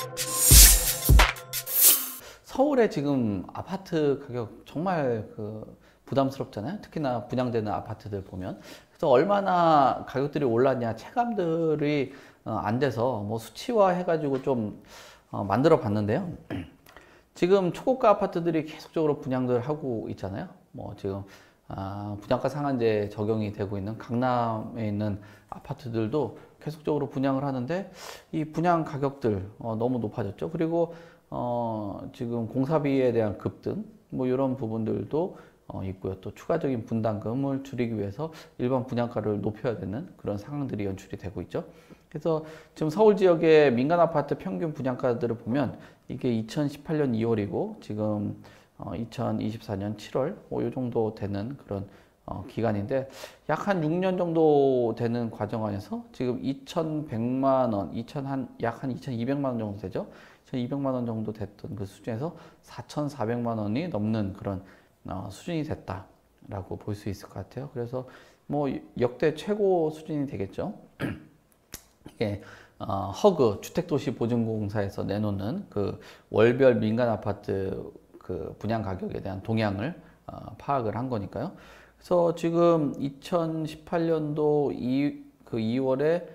서울에 지금 아파트 가격 정말 부담스럽잖아요. 특히나 분양되는 아파트들 보면. 그래서 얼마나 가격들이 올랐냐 체감들이 안 돼서 뭐 수치화 해가지고 좀 만들어 봤는데요. 지금 초고가 아파트들이 계속적으로 분양들 하고 있잖아요. 뭐 지금 분양가 상한제 적용이 되고 있는 강남에 있는 아파트들도 계속적으로 분양을 하는데 이 분양 가격들 너무 높아졌죠. 그리고 지금 공사비에 대한 급등 뭐 이런 부분들도 있고요. 또 추가적인 분담금을 줄이기 위해서 일반 분양가를 높여야 되는 그런 상황들이 연출이 되고 있죠. 그래서 지금 서울 지역의 민간 아파트 평균 분양가들을 보면 이게 2018년 2월이고 지금 2024년 7월 이 정도 되는 그런 기간인데 약 한 6년 정도 되는 과정 안에서 지금 2,100만 원, 약 한 2,200만 원 정도 되죠. 2,200만 원 정도 됐던 그 수준에서 4,400만 원이 넘는 그런 수준이 됐다라고 볼 수 있을 것 같아요. 그래서 뭐 역대 최고 수준이 되겠죠. 이게 허그 주택도시보증공사에서 내놓는 그 월별 민간 아파트 그 분양 가격에 대한 동향을 파악을 한 거니까요. 그래서 지금 2018년도 2월에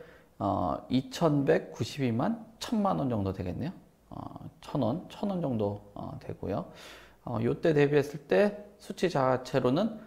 2,192만 1,000만 원 정도 되겠네요. 1,000원 정도 되고요. 요때 대비했을 때 수치 자체로는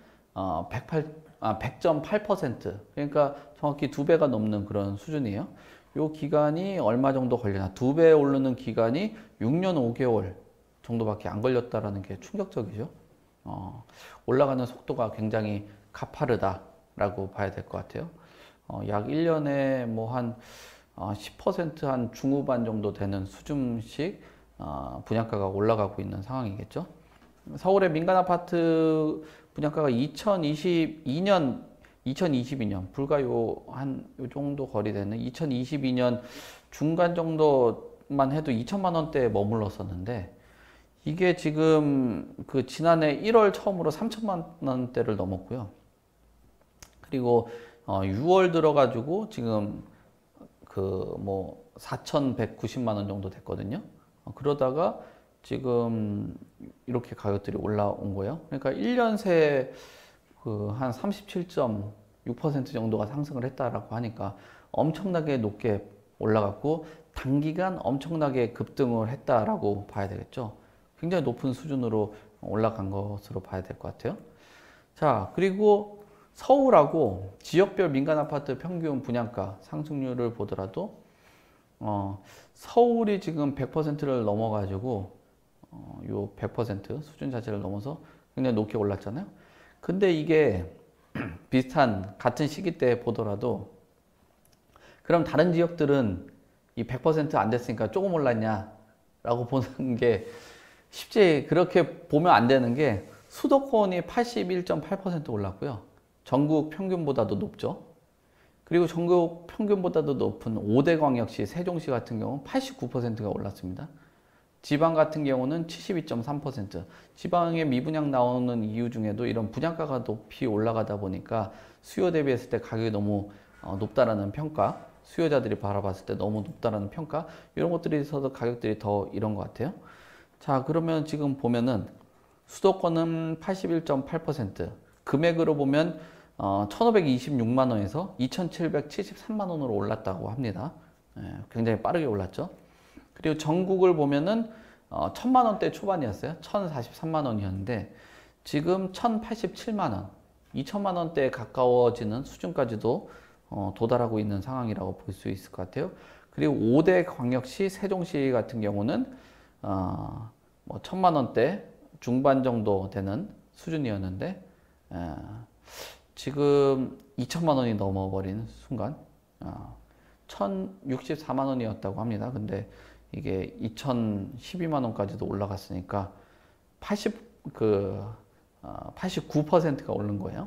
100.8%, 그러니까 정확히 2배가 넘는 그런 수준이에요. 요 기간이 얼마 정도 걸리나? 2배 오르는 기간이 6년 5개월 정도밖에 안 걸렸다라는 게 충격적이죠. 올라가는 속도가 굉장히 가파르다라고 봐야 될 것 같아요. 약 1년에 뭐 한 10% 중후반 정도 되는 수준씩 분양가가 올라가고 있는 상황이겠죠. 서울의 민간 아파트 분양가가 2022년 불과 요 정도 거리 되는 2022년 중간 정도만 해도 2천만 원대에 머물렀었는데 이게 지금 그 지난해 1월 처음으로 3천만 원대를 넘었고요. 그리고 6월 들어가지고 지금 그 뭐 4,190만 원 정도 됐거든요. 그러다가 지금 이렇게 가격들이 올라온 거예요. 그러니까 1년 새에 그 한 37.6% 정도가 상승을 했다라고 하니까 엄청나게 높게 올라갔고 단기간 엄청나게 급등을 했다라고 봐야 되겠죠. 굉장히 높은 수준으로 올라간 것으로 봐야 될 것 같아요. 자, 그리고 서울하고 지역별 민간 아파트 평균 분양가 상승률을 보더라도 서울이 지금 100%를 넘어가지고 요 100% 수준 자체를 넘어서 굉장히 높게 올랐잖아요. 근데 이게 비슷한 같은 시기 때 보더라도 그럼 다른 지역들은 이 100%안 됐으니까 조금 올랐냐라고 보는 게 쉽지 그렇게 보면 안 되는 게 수도권이 81.8% 올랐고요. 전국 평균보다도 높죠. 그리고 전국 평균보다도 높은 5대 광역시 세종시 같은 경우는 89%가 올랐습니다. 지방 같은 경우는 72.3%. 지방에 미분양 나오는 이유 중에도 이런 분양가가 높이 올라가다 보니까 수요 대비했을 때 가격이 너무 높다라는 평가, 수요자들이 바라봤을 때 너무 높다라는 평가, 이런 것들이 있어서 가격들이 더 이런 것 같아요. 자, 그러면 지금 보면은 수도권은 81.8%, 금액으로 보면 1,526만 원에서 2,773만 원으로 올랐다고 합니다. 굉장히 빠르게 올랐죠. 그리고 전국을 보면은 1,000만 원대 초반이었어요. 1,043만 원이었는데 지금 1,087만 원, 2천만 원대에 가까워지는 수준까지도 도달하고 있는 상황이라고 볼 수 있을 것 같아요. 그리고 5대 광역시 세종시 같은 경우는 뭐 1,000만 원대 중반 정도 되는 수준이었는데 지금 2천만 원이 넘어버린 순간 1,064만 원이었다고 합니다. 근데 이게 2,012만 원까지도 올라갔으니까 89%가 오른 거예요.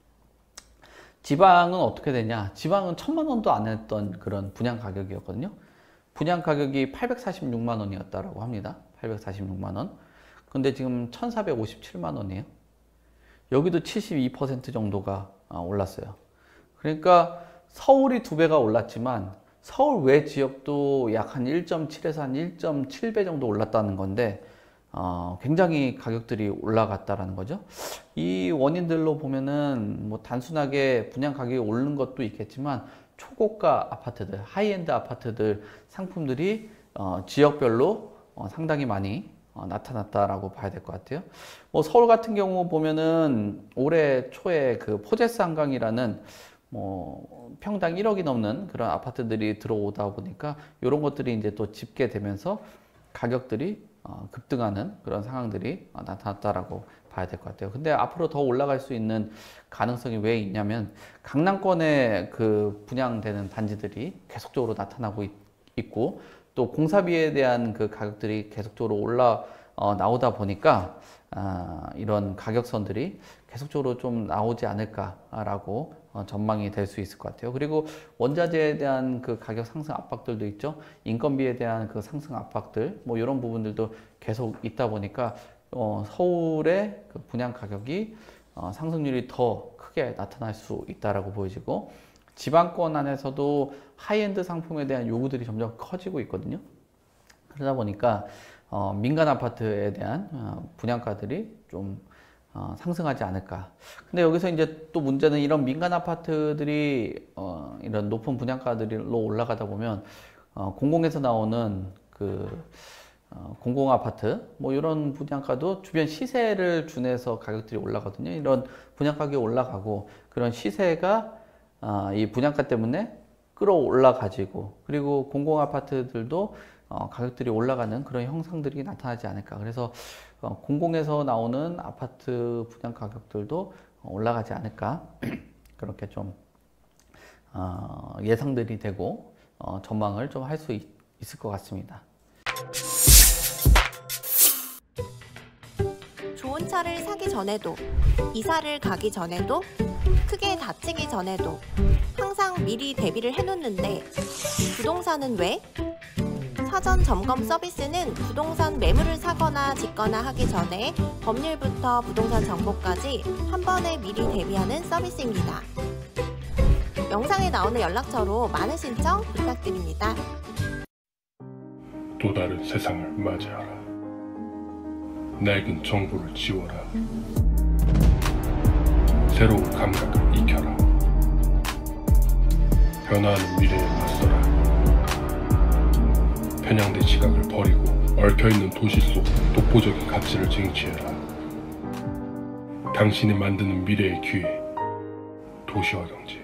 지방은 어떻게 되냐? 지방은 1,000만 원도 안 했던 그런 분양 가격이었거든요. 분양 가격이 846만 원이었다고 합니다. 846만 원. 근데 지금 1,457만 원이에요. 여기도 72% 정도가 올랐어요. 그러니까 서울이 2배가 올랐지만 서울 외 지역도 약 한 1.7에서 한 1.7배 정도 올랐다는 건데 굉장히 가격들이 올라갔다라는 거죠. 이 원인들로 보면은 뭐 단순하게 분양 가격이 오른 것도 있겠지만 초고가 아파트들, 하이엔드 아파트들 상품들이 지역별로 상당히 많이 나타났다라고 봐야 될 것 같아요. 뭐 서울 같은 경우 보면은 올해 초에 그 포제스 한강이라는 뭐 평당 1억이 넘는 그런 아파트들이 들어오다 보니까 이런 것들이 이제 또 집계되면서 가격들이 급등하는 그런 상황들이 나타났다라고 봐야 될 것 같아요. 근데 앞으로 더 올라갈 수 있는 가능성이 왜 있냐면 강남권에 그 분양되는 단지들이 계속적으로 나타나고 있고 또 공사비에 대한 그 가격들이 계속적으로 나오다 보니까 이런 가격선들이 계속적으로 좀 나오지 않을까라고 전망이 될 수 있을 것 같아요. 그리고 원자재에 대한 그 가격 상승 압박들도 있죠. 인건비에 대한 그 상승 압박들, 뭐 이런 부분들도 계속 있다 보니까 서울의 그 분양 가격이 상승률이 더 크게 나타날 수 있다라고 보여지고 지방권 안에서도 하이엔드 상품에 대한 요구들이 점점 커지고 있거든요. 그러다 보니까 민간 아파트에 대한 분양가들이 좀 상승하지 않을까. 근데 여기서 이제 또 문제는 이런 민간 아파트들이 이런 높은 분양가들로 올라가다 보면 공공에서 나오는 그 공공 아파트 뭐 이런 분양가도 주변 시세를 준해서 가격들이 올라가거든요. 이런 분양가격이 올라가고 그런 시세가 이 분양가 때문에 끌어올라 가지고 그리고 공공 아파트들도 가격들이 올라가는 그런 형상들이 나타나지 않을까. 그래서 공공에서 나오는 아파트 분양 가격들도 올라가지 않을까. 그렇게 좀 예상들이 되고 전망을 좀 할 수 있을 것 같습니다. 좋은 차를 사기 전에도, 이사를 가기 전에도, 크게 다치기 전에도 항상 미리 대비를 해놓는데 부동산은 왜? 사전 점검 서비스는 부동산 매물을 사거나 짓거나 하기 전에 법률부터 부동산 정보까지 한 번에 미리 대비하는 서비스입니다. 영상에 나오는 연락처로 많은 신청 부탁드립니다. 또 다른 세상을 맞이하라. 낡은 정보를 지워라. 새로운 감각을 익혀라. 변화하는 미래에 맞서라. 편향된 시각을 버리고 얽혀있는 도시 속 독보적인 가치를 쟁취해라. 당신이 만드는 미래의 기회, 도시화 경제.